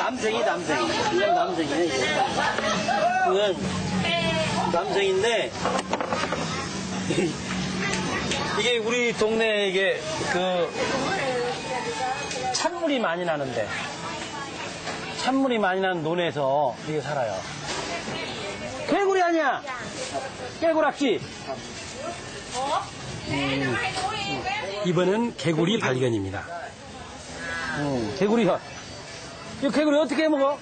남생이. 그냥 남생이네, 이게. 그건 남생인데, 이게 우리 동네에 이게, 찬물이 많이 나는데, 찬물이 많이 나는 논에서 이게 살아요. 개구리 아니야? 개구락지? 이번엔 개구리 발견입니다. 개구리가. 이 개구리 어떻게 해 먹어?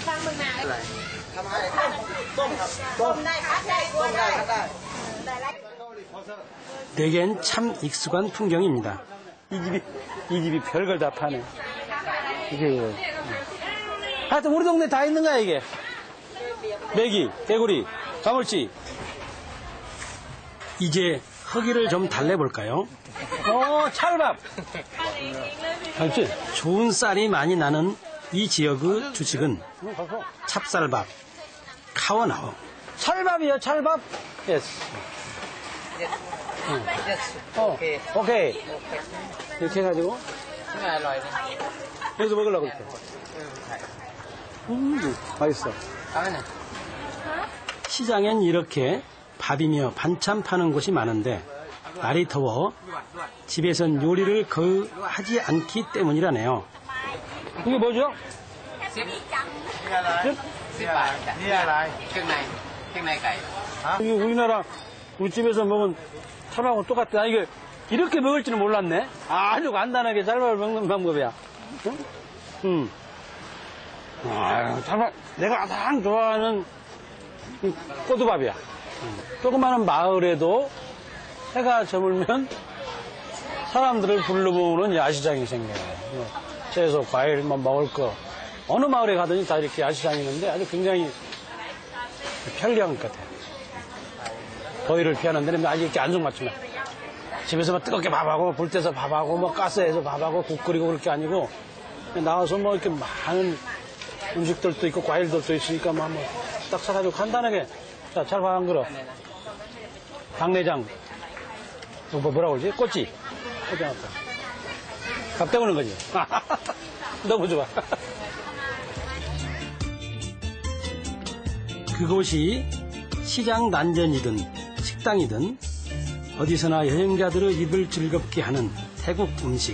내겐 참 익숙한 풍경입니다. 이 집이 별걸 다 파네. 이게. 하여튼 우리 동네 다 있는 거야, 이게. 메기, 개구리, 가물치. 이제 허기를 좀 달래볼까요? 찰밥. 좋은 쌀이 많이 나는 이 지역의 주식은 찹쌀밥, 카오나오. 찰밥이요, 찰밥? 예스. 오케이. 이렇게 해가지고. 여기서 먹으려고 그랬대. 맛있어. 시장엔 이렇게 밥이며 반찬 파는 곳이 많은데 날이 더워 집에선 요리를 거의 하지 않기 때문이라네요. 이게 뭐죠? 이게 우리나라 우리 집에서 먹은 찰밥하고 똑같아. 이게 이렇게 먹을 줄은 몰랐네. 아주 간단하게 찰밥을 먹는 방법이야. 응? 찰밥 내가 가장 좋아하는 꼬두밥이야. 조그마한 마을에도 해가 저물면 사람들을 불러모으는 야시장이 생겨요. 채소, 과일, 먹을 거. 어느 마을에 가든지 다 이렇게 야시장이 있는데 아주 굉장히 편리한 것 같아요. 더위를 피하는 데는 아직 이렇게 안성맞춤해. 집에서 막 뜨겁게 밥하고, 불 때서 밥하고, 뭐 가스에서 밥하고, 국 끓이고 그럴 게 아니고, 나와서 뭐 이렇게 많은 음식들도 있고, 과일들도 있으니까 뭐 딱 사가지고 간단하게, 자, 찰밥 한 그릇. 당내장. 뭐라고 그러지? 꼬치. 꼬치 하나. 밥 때우는 거지. 너무 좋아. 그곳이 시장 난전이든 식당이든 어디서나 여행자들의 입을 즐겁게 하는 태국 음식.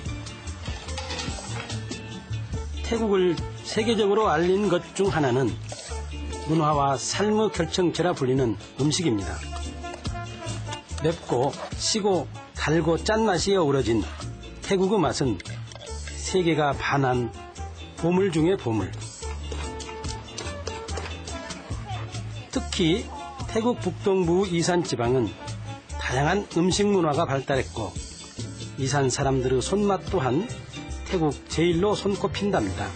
태국을 세계적으로 알린 것 중 하나는 문화와 삶의 결정체라 불리는 음식입니다. 맵고 시고 달고 짠맛이 어우러진 태국의 맛은 세계가 반한 보물 중의 보물. 특히 태국 북동부 이산 지방은 다양한 음식 문화가 발달했고 이산 사람들의 손맛 또한 태국 제일로 손꼽힌답니다.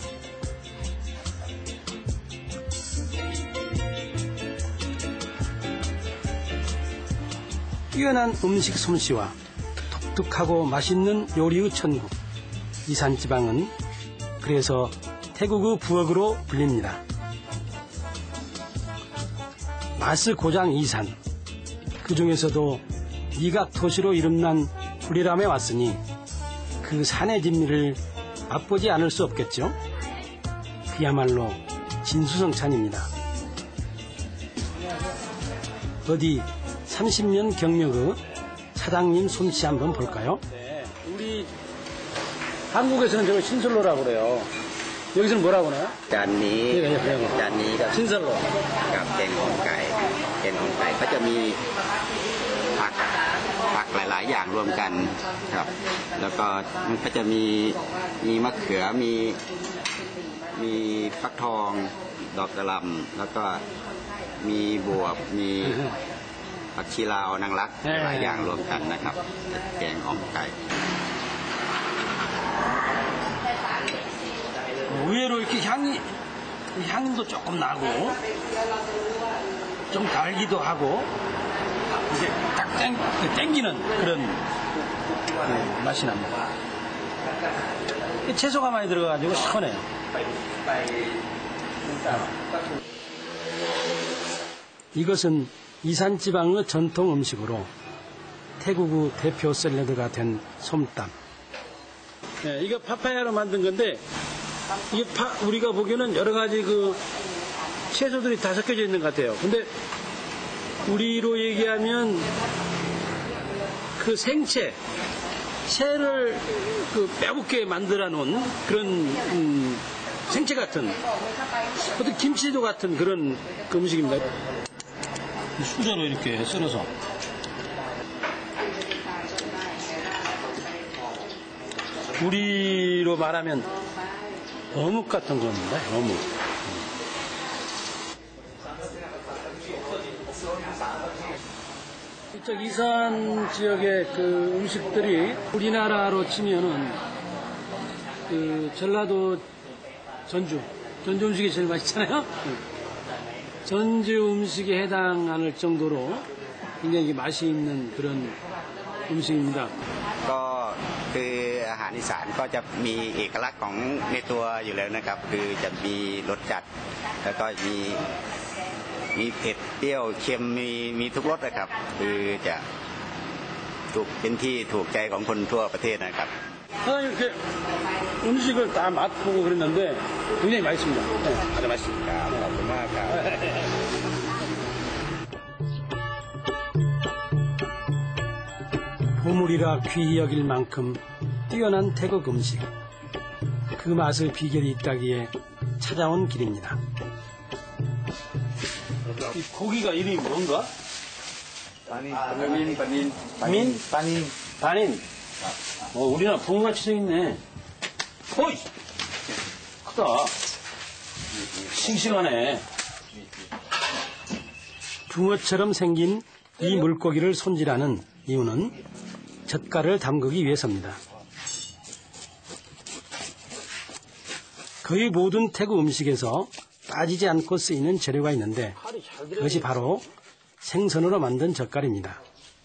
뛰어난 음식 솜씨와 독특하고 맛있는 요리의 천국 이산 지방은 그래서 태국의 부엌으로 불립니다. 맛의 고장 이산, 그 중에서도 이각도시로 이름난 불이람에 왔으니 그 산의 진미를 맛보지 않을 수 없겠죠. 그야말로 진수성찬입니다. 어디 30년 경력의 사장님 솜씨 한번 볼까요? 네, 우리 한국에서는 저걸 신설로라고 그래요. 여기서는 뭐라고 그래요? 잔니, 잔니, 신설로. กับแกงอ่อมไก่แกงอ่อมไก่ก็จะมีผักหลายๆอย่างรวมกันครับแล้วก็มันก็จะมีมะเขือมีฟักทองดอกกระหล่ำแล้วก็มีบวบมีผักชีลาวนางรักหลายอย่างรวมกันนะครับแกงอ่อมไก่ 의외로 이렇게 향도 조금 나고 좀 달기도 하고 이게 딱 땡기는 그런 맛이 납니다. 채소가 많이 들어가가지고 시원해요. 이것은 이산지방의 전통 음식으로 태국의 대표 샐러드가 된 솜땀. 네, 이거 파파야로 만든 건데 이게 우리가 보기에는 여러 가지 그 채소들이 다 섞여져 있는 것 같아요. 근데 우리로 얘기하면 그 생채, 채를 그 빼붙게 만들어 놓은 그런 생채 같은 어떤 김치도 같은 그런 그 음식입니다. 수저로 이렇게 썰어서 우리로 말하면 어묵 같은 겁니다. 어묵. 이쪽 이산 지역의 그 음식들이 우리나라로 치면은 그 전라도 전주 음식이 제일 맛있잖아요. 전주 음식에 해당할 정도로 굉장히 맛이 있는 그런 음식입니다. ก็คืออาหารอีสานก็จะมีเอกลักษณ์ของในตัวอยู่แล้วนะครับ คือจะมีรสจัดแล้วก็มีเผ็ดเปรี้ยวเค็มมีทุกรสนะครับ คือจะเป็นที่ถูกใจของคนทั่วประเทศนะครับ 사장님 이렇게 음식을 다 맛보고 그랬는데 굉장히 맛있습니다. 네, 아주 맛있습니다. ขอบคุณมากครับ 보물이라 귀히 여길 만큼 뛰어난 태국 음식. 그 맛의 비결이 있다기에 찾아온 길입니다. 이 고기가 이름이 뭔가? 반인. 우리나라 붕어같이 생겼네. 어이! 크다. 싱싱하네. 붕어처럼 생긴 이 물고기를 손질하는 이유는 젓갈을 담그기 위해서입니다. 거의 모든 태국 음식에서 빠지지 않고 쓰이는 재료가 있는데 그것이 바로 생선으로 만든 젓갈입니다.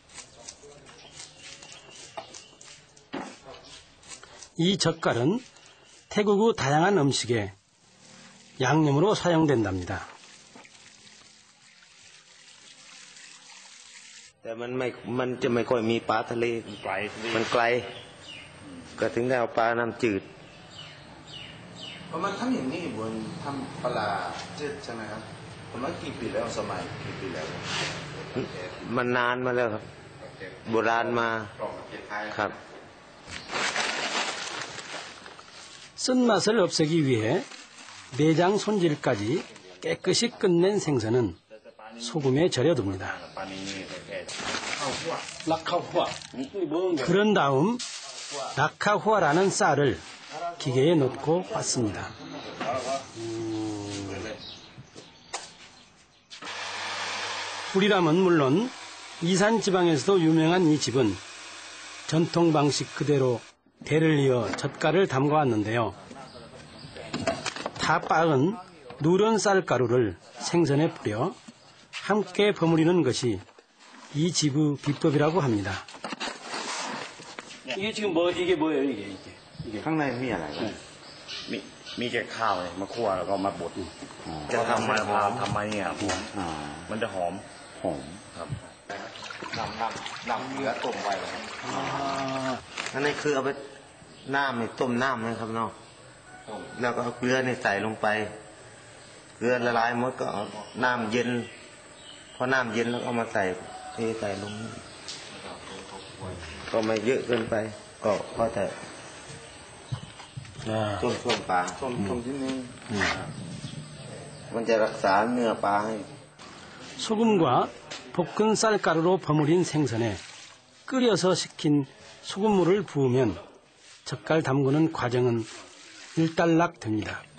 이 젓갈은 태국의 다양한 음식에 양념으로 사용된답니다. แต่มันจะไม่ค่อยมีปลาทะเลมันไกลก็ถึงได้เอาปลาน้ำจืดประมาณทำอย่างนี้บนทำปลาจืดใช่ไหมครับประมาณกี่ปีแล้วสมัยกี่ปีแล้วมันนานมาแล้วครับโบราณมาครับ 쓴맛을 없애기 위해 내장 손질까지 깨끗이 끝낸 생선은 소금에 절여둡니다. 그런 다음 라카후아라는 쌀을 기계에 넣고 빻습니다. 불이람은 물론 이산 지방에서도 유명한 이 집은 전통 방식 그대로 대를 이어 젓갈을 담가왔는데요. 다 빻은 누런 쌀가루를 생선에 뿌려 함께 버무리는 것이 이 집의 비법이라고 합니다. 이게 지금 이게 뭐예요, 이게? ข้างในมีอะไรบ้างมีแค่ข้าวเลยมาคั่วแล้วก็มาบดจะทำมาเนี่ยมันจะหอมครับนำเนื้อต้มไว้เลยอันนี้คือเอาไปน้ำในต้มน้ำนะครับเนาะแล้วก็เอาเกลือในใส่ลงไปเกลือละลายหมดก็เอาน้ำเย็นพอน้ำเย็นแล้วเอามาใส่เทใส่ลงก็ไม่เยอะเกินไปก็พอแต่ต้มปลาต้มนิดนึงมันจะรักษาเนื้อปลาให้ 소금과 볶은 쌀가루로 버무린 생선에 끓여서 식힌 소금물을 부으면 젓갈 담그는 과정은 일단락됩니다.